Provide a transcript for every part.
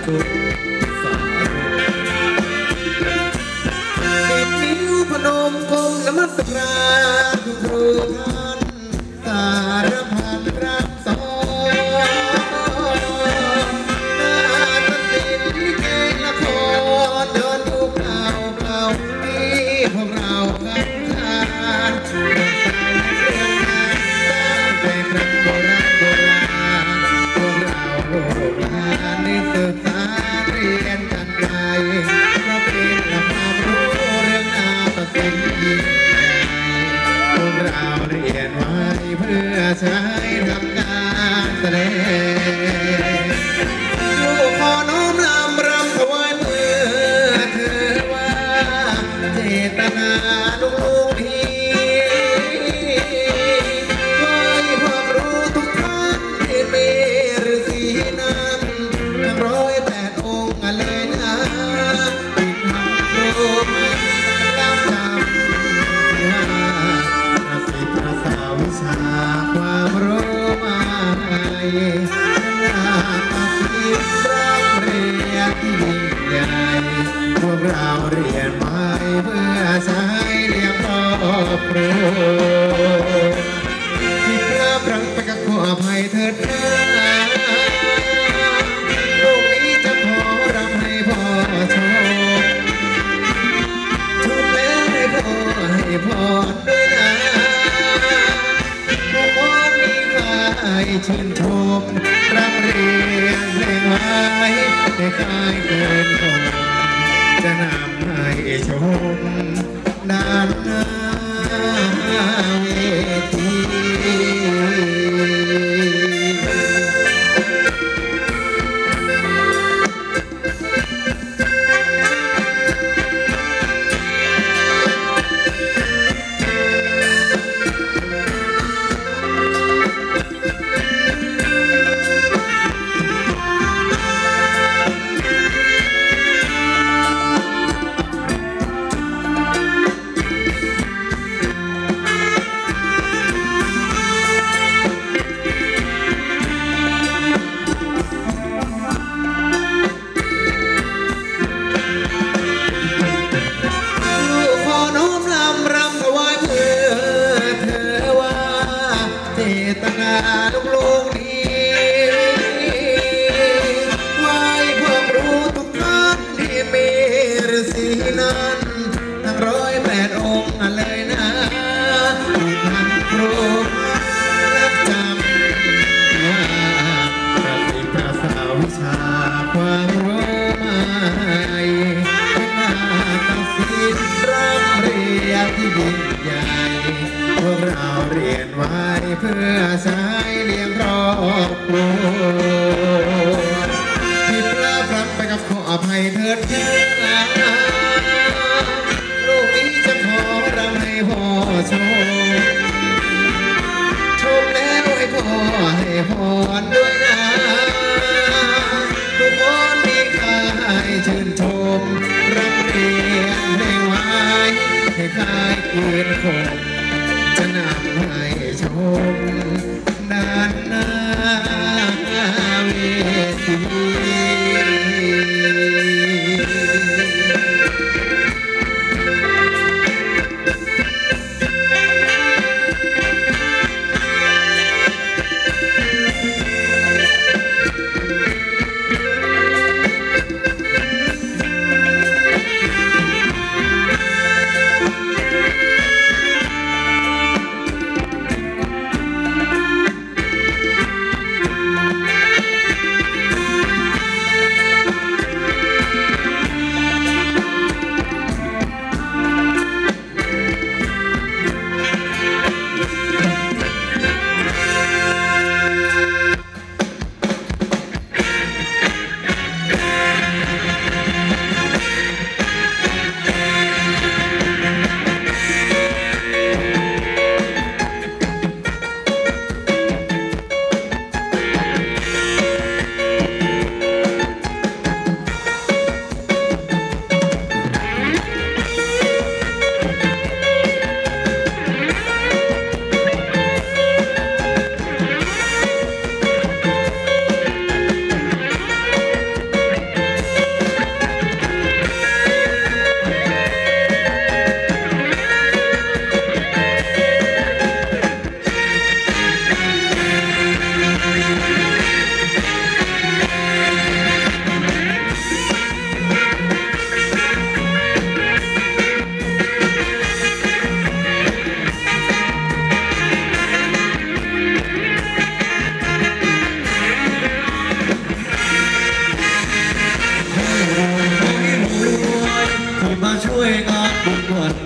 ธุสาธุสิบนิ้วพนมก้มนมัสการครูท่านสารพันรักสอนนาฏศิลป์ลิเกละครย้อนยุคเก่าเก่าที่พวกเราคันคานเรื่องสายเรื่องงานตั้งแต่ครั้งโบราณโบราณพวกเราลูกหลานได้ศึกษาเรียนกันไกลเพราะเป็นความรู้เรื่องนาฏศิลป์ยิ่งใหญ่พวกเราเรียนไว้เพื่อใช้ทำการแสดงลูกขอน้อมนำรำถวายเมื่อเธอว่าเจตนาลูกพี่ไว้พวกรู้ทุกท่านที่มีฤาษีนั้น108 องค์เลยนะอีกทั้งครูมันจำที่ว่าประสิทธิ์ประสาวิชาความรู้มาให้นาฏศิลป์ร่ำเรียนที่ยิ่งใหญ่พวกเราเรียนไว้เพื่อใช้เลี้ยงครอบครัวที่พลาดพลั้งไปก็ขออภัยเถิดนะลูกนี้จะขอรำให้พ่อชมชุดแล้วให้พ่อให้พรด้วยนะทุกคนมีใครชื่นชมรำเรียนเพลงไว้ให้ใครเกินคนจะนำให้ชมด้านหน้าเวที ที่ยิ่งใหญ่พวกเราเรียนไว้เพื่อใช้เลี้ยงครอบครัวผิดพลาดพลั้งไปกับขออภัยเถิดนะลูกนี้จะขอรำให้พ่อชมแล้วให้พ่อให้พรด้วยนะทุกคนมีใครชื่นชมรำเรียนเพลงไว้ให้ใครเกินคงจะนำให้ชมด้านหน้าเวที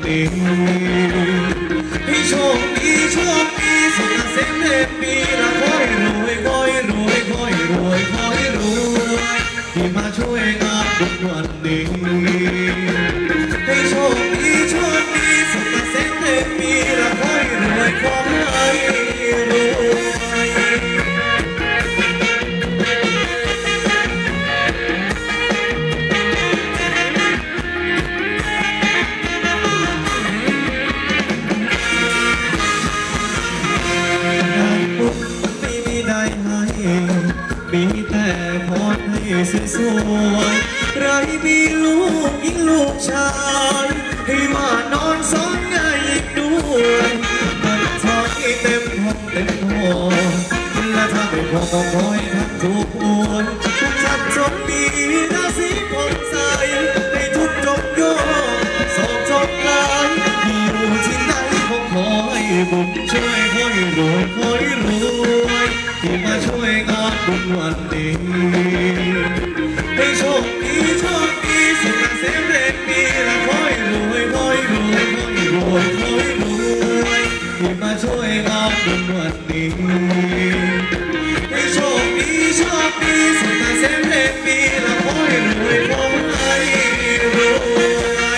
นี้ให้โชคดีโชคดีสุขเกษมเรียบปีละคอยรวยคอยรวยคอยรวยคอยรวยที่มาช่วยงานบุญวันนี้ให้โชคดีโชคดีสุขเกษมเรียบปีละคอยรวยคอยรวยมีแต่พรให้สวยๆไรมีลูกยิ่งลูกชายให้มานอนซ้อนง่ายอีกด้วยมันทองให้เต็มห้องเต็มหอและถ้าไม่พอก็คอยทั้งทุกคนทุกชัดจงมีราศีผ่องใสให้ทุกจงโยกสองจงลายอยู่ที่ไหนก็ขอให้บุญช่วยคอยรวยคอยรวยที่มาช่วยงานบุญวันนี้ให้โชคดีโชคดีสุขเกษมเรียบปีละคอยรวยคอยรวยคอยรวยคอยรวยที่มาช่วยงานบุญวันนี้ให้โชคดีโชคดีสุขเกษมเรียบปีละคอยรวยคอยรวย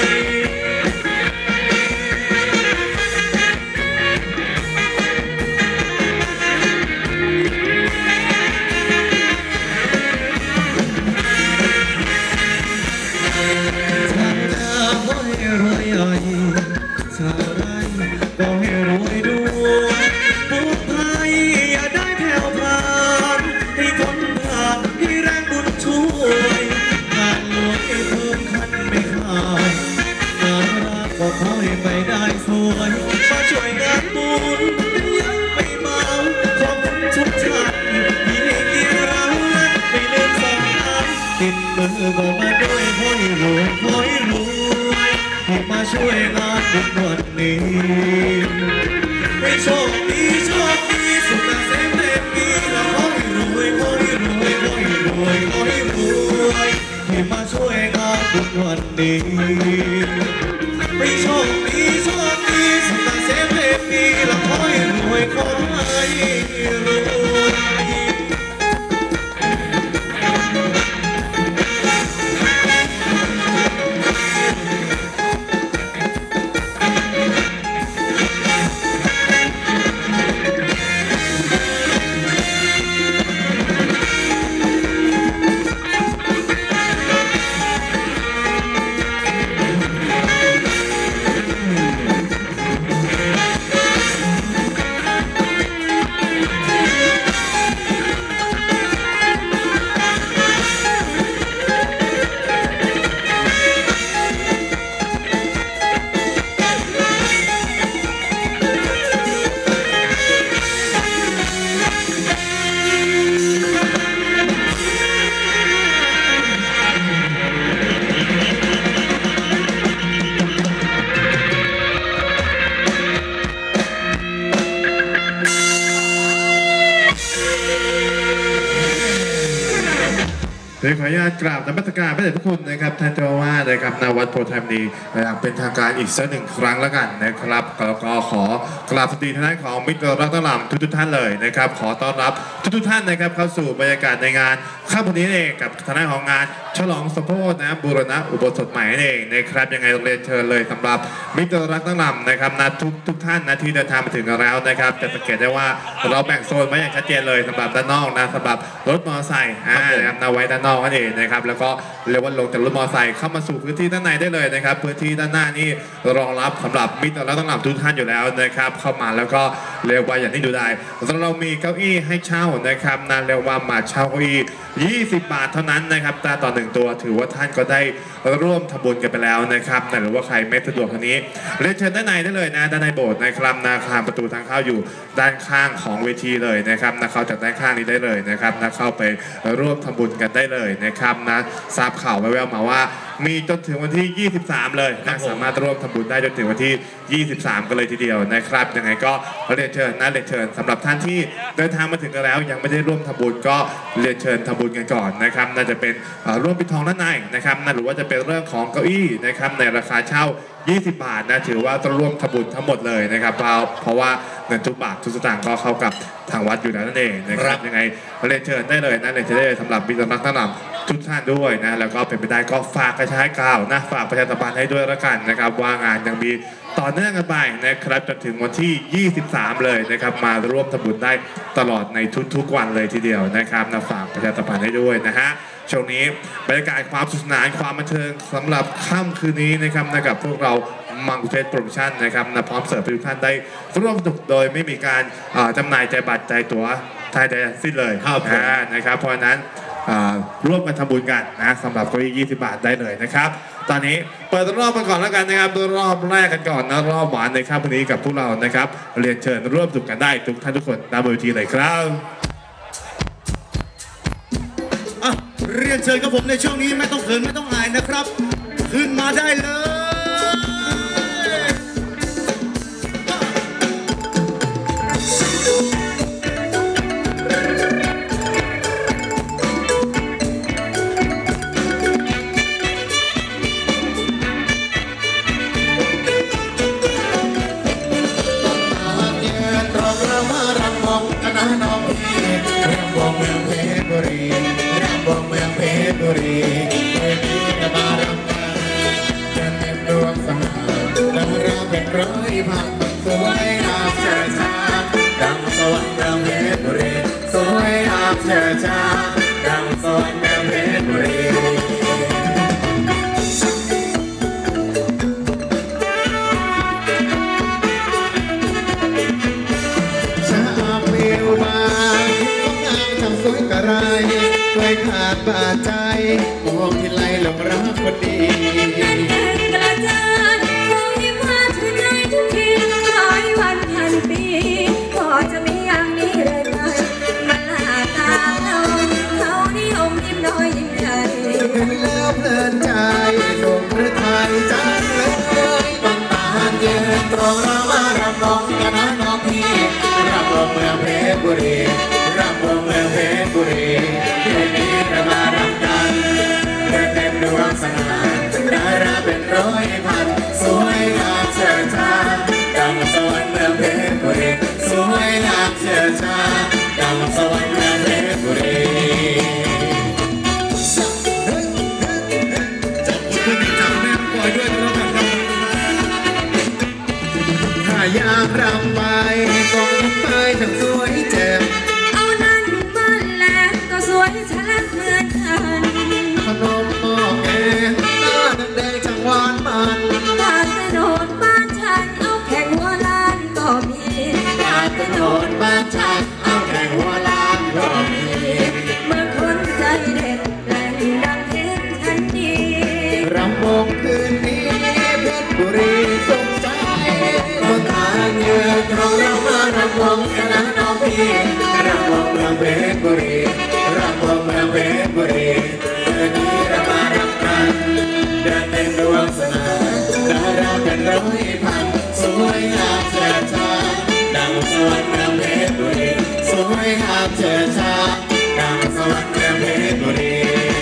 ชาวไร่ก็ให้รวยด้วยบุญภัยอย่าได้แผ่วพรานให้คนผ่านให้แรงบุญช่วยงานหลวงให้เพิ่มขั้นไม่ขาดงานรักก็ขอให้ไปได้สวยมาช่วยงานบุญยังไม่เมาขอบคุณทุกท่านที่ให้เกียรติเราและไม่ลืมสำคัญติดมือก็มาด้วยขอให้รวยขอให้รวยที่มาช่วยงานบุญวันนี้ให้โชคดีโชคดีสุขเกษมเรียบปีละขอให้รวยขอให้รวยขอให้รวยขอให้รวยที่มาช่วยงานบุญวันนี้ให้โชคดีโชคดีสุขเกษมเรียบปีละขอให้รวยขอให้รวยขออนุญาตกราบนมัสการพระเดชพระคุณนะครับท่านเจ้าอาวาสนะครับณวัดโพธิ์ธรรมนีอย่างเป็นทางการอีกสักหนึ่งครั้งแล้วกันนะครับแล้วก็ขอกราบสวัสดีท่านของมิตรรักทั้งหลายทุกท่านเลยนะครับขอต้อนรับทุกท่านนะครับเข้าสู่บรรยากาศในงานค่ำวันนี้เองกับทางของงานฉลองสมโภชนะบูรณะอุโบสถใหม่เองนะครับยังไงเรียนเชิญเลยสำหรับมิตรรักทั้งหลายนะครับนะทุกท่านนะที่เดินทางมาถึงแล้วนะครับจะสังเกตได้ว่าเราแบ่งโซนไว้อย่างชัดเจนเลยสำหรับด้านนอกนะสำหรับรถมอเตอร์ไซค์นะครับเอาไว้ด้านนอกนั่นเองนะครับแล้วก็เรียกว่าลงจากรถมอเตอร์ไซค์เข้ามาสู่พื้นที่ด้านในได้เลยนะครับพื้นที่ด้านหน้านี่รองรับสำหรับมิตรรักทั้งหลายทุกท่านอยู่แล้วนะครับเข้ามาแล้วก็เรียกว่าอย่างที่ดูได้เรามีเก้าอี้ให้เช่านะครับนะเรียกว่ามาเช่าเก้าอี้20 บาทเท่านั้นนะครับแต่ต่อ1ตัวถือว่าท่านก็ได้ร่วมทำบุญกันไปแล้วนะครับหรือว่าใครไม่สะดวกทางนี้เรียนเชิญด้านในได้เลยนะด้านในโบสถ์นะครับนาคารประตูทางเข้าอยู่ด้านข้างของเวทีเลยนะครับนะเข้าจากด้านข้างนี้ได้เลยนะครับนะเข้าไปร่วมทำบุญกันได้เลยนะครับนะทราบข่าวแว่วๆมาว่ามีจนถึงวันที่ 23 เลยนะสามารถร่วมทำบุญได้จนถึงวันที่ 23 กันเลยทีเดียวนะครับยังไงก็เรียนเชิญนะเรียนเชิญสำหรับท่านที่เดินทางมาถึงกันแล้วยังไม่ได้ร่วมทำบุญก็เรียนเชิญทำบุญกันก่อนนะครับน่าจะเป็นร่วมปิดทองด้านในนะครับหรือว่าจะเป็นเรื่องของเก้าอี้นะครับในราคาเช่า20 บาทนะถือว่าต้องร่วมทำบุญทั้งหมดเลยนะครับเพราะว่าเงินทุกบาททุกสตางค์ก็เข้ากับทางวัดอยู่แล้วนั่นเองนะครับยังไงเรียนเชิญได้เลยนะเรียนเชิญได้เลยสำหรับมิตรรักทั้งหลายทุกท่านด้วยนะแล้วก็เป็นไปได้ก็ฝากกระชายกล่าวนะฝากประชาสัมพันธ์ให้ด้วยละกันนะครับว่างานยังมีต่อเนื่องกันไปนะครับจนถึงวันที่ 23 เลยนะครับมาร่วมทำบุญได้ตลอดในทุกๆวันเลยทีเดียวนะครับนะฝากประชาสัมพันธ์ให้ด้วยนะฮะช่วงนี้บรรยากาศความสนุกสนานความบันเทิงสำหรับค่ำคืนนี้นะครับกับพวกเรามังคุเทศโปรโมชั่นนะครับนะพร้อมเสิร์ฟให้ทุกท่านได้ร่วมสนุกโดยไม่มีการจำหน่ายใจบัตรใจตั๋วไทยใดสิ้นเลยนะครับเพราะฉะนั้นร่วมกันทำบุญกันนะสำหรับเก้าอี้20 บาทได้เลยนะครับตอนนี้เปิดรอบกันก่อนแล้วกันนะครับรอบแรกกันก่อนนะรอบหวานในค่ำคืนนี้กับพวกเรานะครับเรียนเชิญร่วมสนุกกันได้ทุกท่านทุกคนตามเวทีเลยครับเรียนเชิญกับผมในช่วงนี้ไม่ต้องเขินไม่ต้องอายนะครับขึ้นมาได้เลยร้อยพันสวยงามเชิดชาดังสวรรค์เมืองเพชรบุรีสวยงามเชิดชาดังสวรรค์เมืองเพชรบุรีชาเมียวมาของนางทำสวยกระไรเคยขาดบาดใจมองที่ไรหลงรักคนดีจะมีอย่างนี้เลยไหมมันหาตาเราเขานิยมยิ้มน้อยยิ้มใหญ่เห็นแล้วเพลินใจหนุ่มหรือไทยจังเลยต้องตาเย็นตรงเรามารำมองกันนะน้องพี่รำวงเมืองเพชรบุรีรำวงเมืองเพชรบุรีเดี๋ยวนี้เรามารำกันเดินเต็มดวงสง่าดาราเป็นร้อยพันสวยงามเชิดชาดังสวรรค์เมืองเพชรบุรีสวยงามเชิดชาดังสวรรค์เมืองเพชรบุรีคุณจับแม่ปล่อยด้วยแล้วกันครับถ้าอยากรำไปต้องไปทั้งสวยแจ่มเอานั่นมาแล้วก็สวยชัดเหมือนกันขนมหม้อแกงหน้าแดงๆจังหวานมันตาถนนบ้านฉันเอาแข่งหัวล้านก็มีตาถนนบ้านฉันเอาแข่งหัวล้านก็มีเมื่อคนใจเด็ดแรงดังเห็นฉันดีรำวงคืนนี้เพชรบุรีสมใจคนทางเยือกเรามารำวงกันนะน้องพี่รำวงเมืองเพชรบุรีรำวงเมืองเพชรบุรีเมื่อนี้เรามารำกันเดินเต็มดวงสนามดาราเป็นร้อยพันสวยงามเชิดชาดังสวรรค์เมืองเพชรบุรีสวยงามเชิดชาดังสวรรค์เมืองเพชรบุรี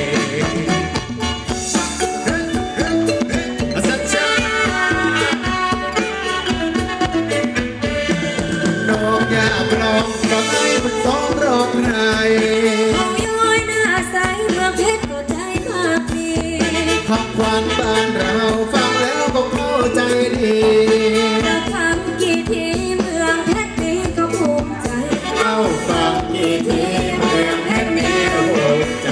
ก็ให้มันสองร้องไห้เขาย้อยหน้าใสเมืองเพชรก็ใจมากดีคำขวัญบ้านเราฟังแล้วก็เข้าใจดีจะทำกี่ทีเมืองเพชรนี้ก็ภูมิใจเอาฟังกี่ทีเมืองเพชรนี้ก็ภูมิใจ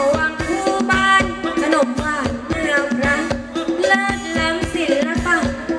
เ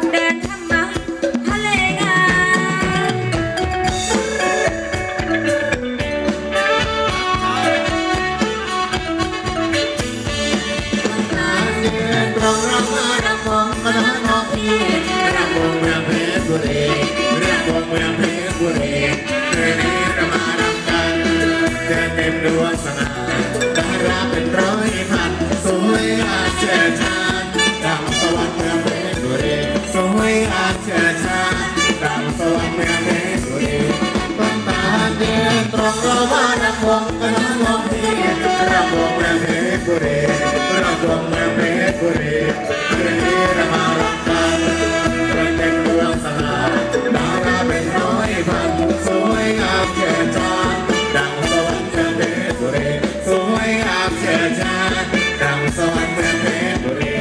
ฉิดฉายดังสวรรค์เมืองเพชรบุรีสวยงามเฉิดฉายดังสวรรค์เมืองเพชรบุรีต้นตาลเดินตรงเราว่านักวงกันทั้งวงที่ระบวงเมืองเพชรบุรีระบวงเมืองเพชรบุรีคืนนี้เรามารักกันเราเต็มดวงสลายดาราเป็นร้อยพันสวยงามเฉิดฉายดังสวรรค์เมืองเพชรบุรีสวยงามเฉิดฉายดังสวรรค์เมืองเพชรบุรี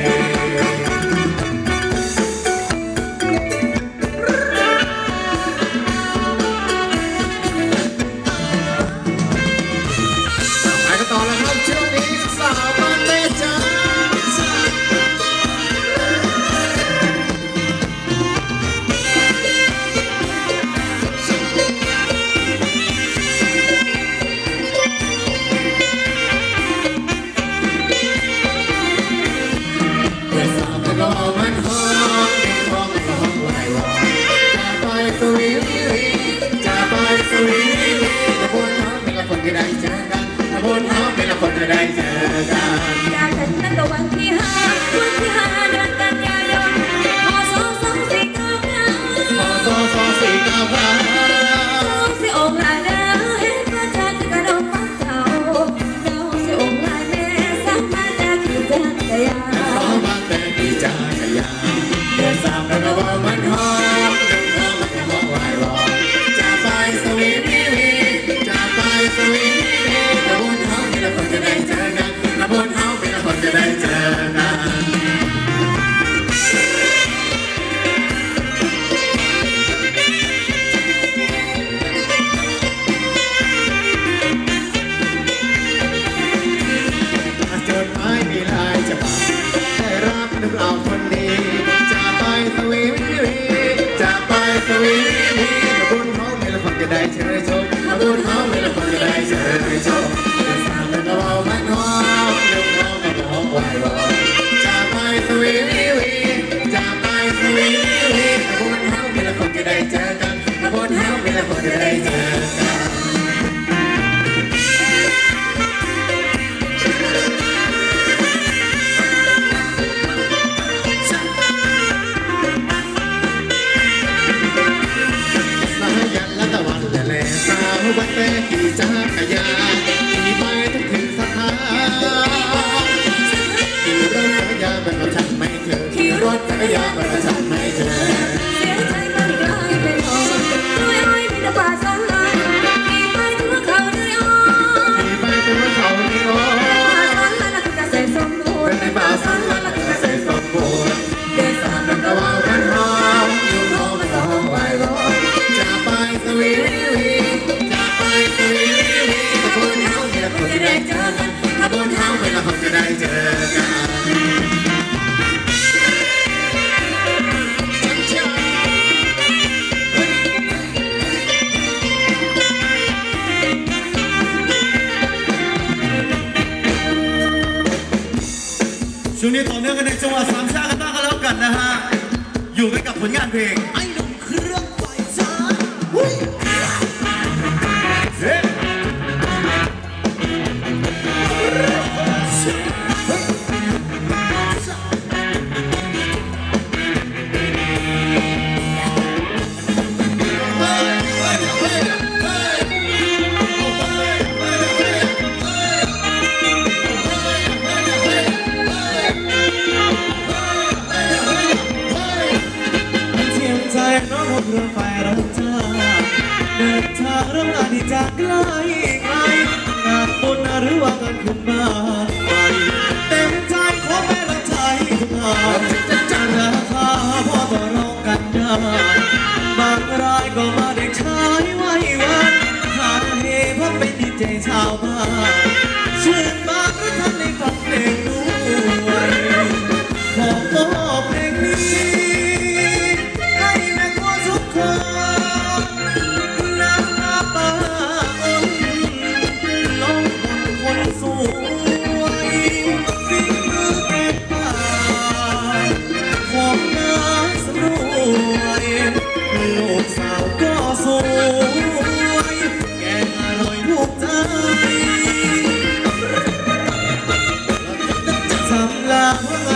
ต่อแล้วครับช่วงนี้สาวบ้านแม่จ๋าเมื่อสาวจะรอมันหอมเป็นร้องร้องไหววอนจะไปสวีจะไปสวีแต่บนน้ำเป็นละคนที่ได้เจอกันบนน้ำเป็นละคนจะได้เจอกันจากฉันนั้นก็วันที่ห้าเดือนกันยายนพ.ศ. 2499 พ.ศ. 2499 สิองค์ลายเดินเห็นพระจันทร์กระดกฟักเก่าเราสิองค์ลายแม่สักมาจากที่จักรยานสองบางแต่ที่จักรยานเดือนสามแล้วก็บอกมันหอมดึงเธอมันจะบอกไหววอนจะไปสวีจะไปสวีแต่บนเขาเป็นละคนจะได้เจอกันแต่บนเขาเป็นละคนจะได้เจอกันจดหมายมีลายจะบอกได้รับหรือเปล่าคนดีจะไปสวีจะไปสวีแต่บนเขาเป็นละคนจะได้เจอชมแต่บนเขาเป็นละคนจะได้เจอชมเดือนสามแล้วก็บอกมันหอมดึงเขามันจะบอกไหววอนจะไปสวีจะไปสวีแต่บนเขาเป็นละคนจะได้เจอกันแต่บนเขาเป็นละคนจะได้เจอกันวันแรกขี่จักรยานขี่ไปทุกคืนสถานขี่รถจักรยานแบบเราฉันไม่เจอขี่รถจักรยานแบบเราฉันไม่เจอเสียใจมันกลายเป็นหอมด้วยอ้อยมีแต่ป่าสลายขี่ไปทั่วเขาเนื้อขี่ไปทั่วเขาเนื้อป่าสลายและเกษตรสมบูรณ์ในป่าสลายและเกษตรสมบูรณ์เดินสามมันก็ว่ามันหอมอยู่หอมมันก็หอมไหววอนจะไปสวีแต่บนเท้าเป็นละคนจะได้เจอกันแต่บนเท้าเป็นละคนจะได้เจอกันช่วงนี้ต่อเนื่องกันในจังหวะสามชากันบ้างกันแล้วกันนะฮะอยู่กันกับผลงานเพลงไอ้หนุ่มเครื่องไฟฟ้าเรือไฟรับจ้าเดินทางเรื่องงานที่จากไกลไกลงานบุญหรือว่างานขึ้นบ้านไปเต็มใจขอแม่รับใช้ทุกงานจะราคาพอต่อรองกันได้บางรายก็มาเด็กชายไว้วันหาเฮเพราะเป็นดีเจชาวบ้านชื่นบานหรือท่านในฟังเพลงด้วยขอมอบเพลงนี้น้ำตาปาอ้นน้องคนสวยฝีมือเก็บป่าของน้าสำรวยลูกสาวก็สวย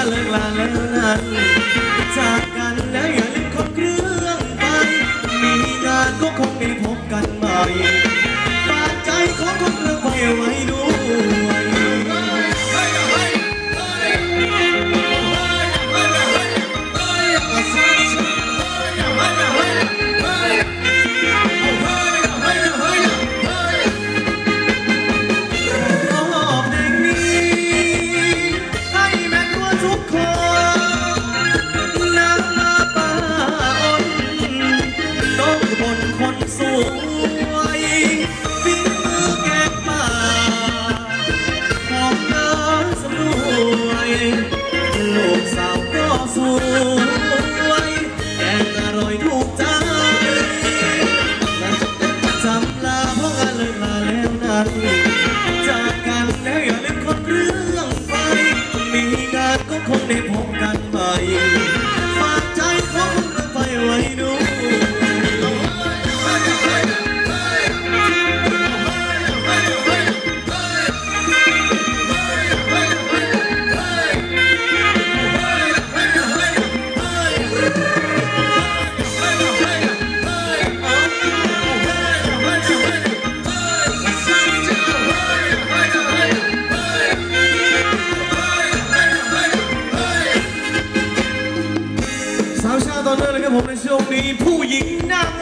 เลิกลาแล้วนั้นจากกันแล้วอย่าลืมคนเครื่องไปมีงานก็คงได้พบกันใหม่ฝากใจของคนเครื่องไปไว้ด้วยจากกันแล้วอย่าลืมคนเรื่องไปมีงานก็คงได้พบกันใหม่ฝากใจของคนเรื่องไปไว้ด้วยตอนนี้เลยครับผมในช่วงนี้ผู้หญิงนาง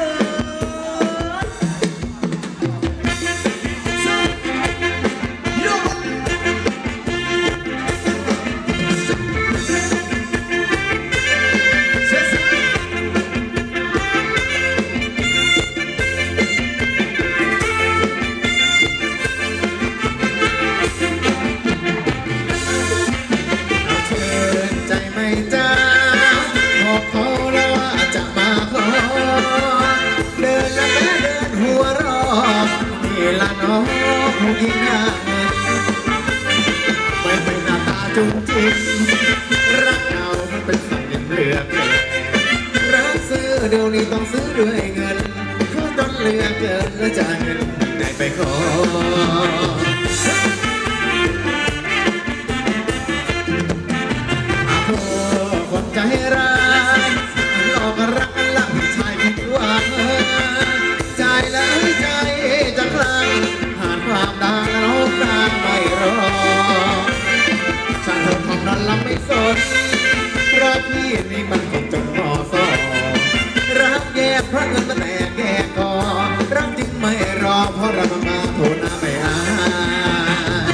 ผู้หญิงหน้าเงินไม่เป็นหน้าตาจุ้งจิ้มรักเรามันเป็นสังเลือกรักซื้อเดี๋ยวนี้ต้องซื้อด้วยเงินเขาจนเหลือเกินแล้วจะเงินไหนไปขอโอ้คนใจร้ายหลอกรักลักชายผิดหวังใจแล้วใจจะคลั่งความดังแล้วนางไม่รอฉันเธอทำนั้นละไม่สนรักพี่นี่มันคงจนพอสอรักแยกเพราะเงินมันแตกแยกก่อรักจริงไม่รอเพราะเรามาโทษน้าไม่อาย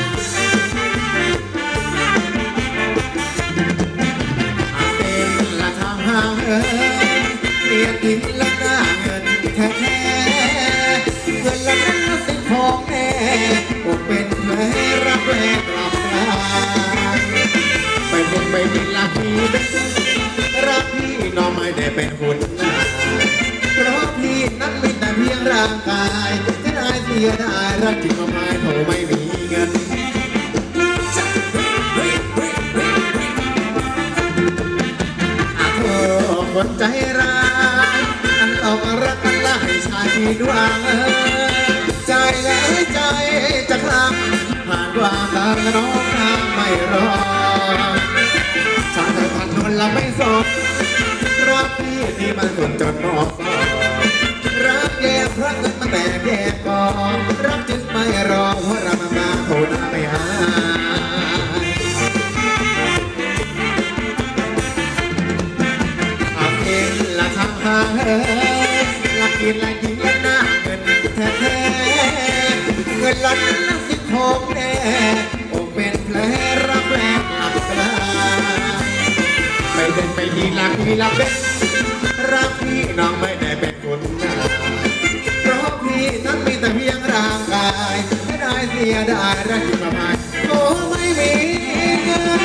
เป็นละทางห่างเรียกกินละหน้าเงินแท้เงินละนั้นสิ่งของแน่คงเป็นแผลรักแรกกลับกลายไปเป็นไปมีรักพี่รักพี่น้องไม่ได้เป็นคนหน้าเพราะพี่นั้นมีแต่เพียงร่างกายจะได้เสียได้รักจริงก็ไม่โถไม่มีเงินคนใจร้ายอันเอารักกันละให้ชายที่ดวงใจแล้วใจจะคลั่งผ่านความดังน้องนางไม่รอชาเธอทันนนละไม่สนรักพี่นี่มันคนจนนอกซอยรักแยกเพราะเงินมันแตกแยกก่อนรักจึงไม่รอเพราะเรามาโทรหน้าไปหาละทางหาลักกินละกินละหน้าเงินแท้เงินล้านละสิบหกแน่โอ้เป็นแผลรักแรกหลับกลายไปเดินไปดีลักมีลับเป็นรักพี่น้องไม่ได้เป็นคนหน้าเพราะพี่นั้นมีแต่เพียงร่างกายไม่ได้เสียได้รักที่มาไม่โอ้ไม่มีเงิน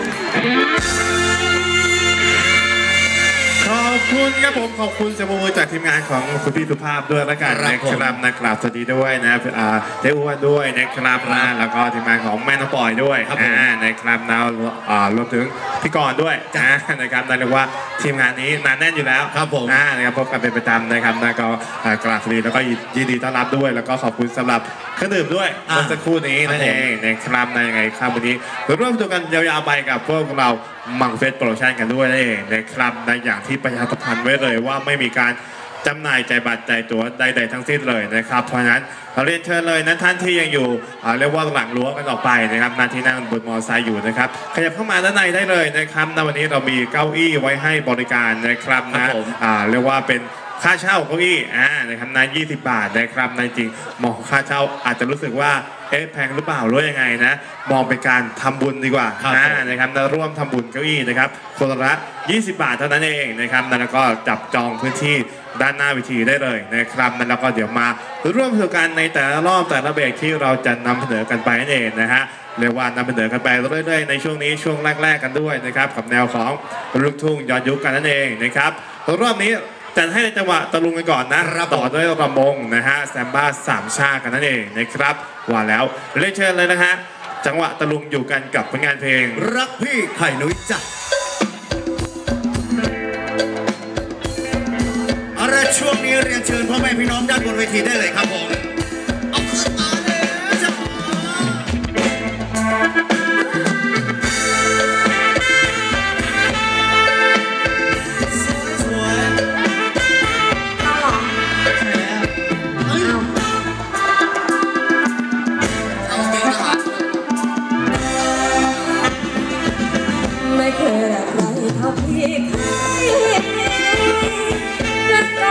ครับผมขอบคุณเสียงปรบมือจากทีมงานของคุณพี่สุภาพด้วยละกันนะครับนะกราบสวัสดีด้วยนะเจ้อ้วนด้วยนะครับนะแล้วก็ทีมงานของแม่น้องปอยด้วยนะครับนะรวมถึงพี่กรณ์ด้วยนะครับนั่นเรียกว่าทีมงานนี้หนาแน่นอยู่แล้วครับผมนะครับพบกันเป็นประจำนะครับนะก็กราบสวัสดีแล้วก็ยินดีต้อนรับด้วยแล้วก็ขอบคุณสำหรับเครื่องดื่มด้วยเมื่อสักครู่นี้นั่นเองนะครับในยังไงครับวันนี้ร่วมดูกันยาวๆไปกับพวกเรามังเฟสโปรโมชั่นกันด้วยนั่นเองนะครับในอย่างที่ประชาสัมพันธ์ไว้เลยว่าไม่มีการจำหน่ายใจบัตรใจตั๋วใดๆทั้งสิ้นเลยนะครับเพราะฉะนั้นเราเรียนเชิญเลยนะท่านที่ยังอยู่เรียกว่าหลังรั้วกันออกไปนะครับนั่นที่นั่งบนมอเตอร์ไซค์อยู่นะครับขยับเข้ามาด้านในได้เลยนะครับในวันนี้เรามีเก้าอี้ไว้ให้บริการนะครับนะเรียกว่าเป็นค่าเช่าเก้าอี้นะครับนะ20 บาทนะครับในจริงมองค่าเช่าอาจจะรู้สึกว่าแพงหรือเปล่าหรือยังไงนะมองเป็นการทำบุญดีกว่านะครับร่วมทำบุญเก้าอี้นะครับคนละ20 บาทเท่านั้นเองนะครับแล้วก็จับจองพื้นที่ด้านหน้าเวทีได้เลยนะครับแล้วก็เดี๋ยวมาร่วมสนุกกันในแต่ละรอบแต่ละเบรกที่เราจะนำเสนอกันไปนั่นเองนะฮะเรียกว่านำเสนอกันไปเรื่อยๆในช่วงนี้ช่วงแรกๆกันด้วยนะครับกับแนวของลูกทุ่งย้อนยุคกันนั่นเองนะครับรอบนี้จัดให้ในจังหวะตะลุงกันก่อนนะต่อด้วยรำมงนะฮะแซมบ้า3 ชากันนั่นเองนะครับว่าแล้วเรียนเชิญเลยนะฮะจังหวะตะลุงอยู่กันกับผลงานเพลงรักพี่ไข่นุ้ยจ้ะช่วงนี้เรียนเชิญพ่อแม่พี่น้องด้านบนเวทีได้เลยครับผม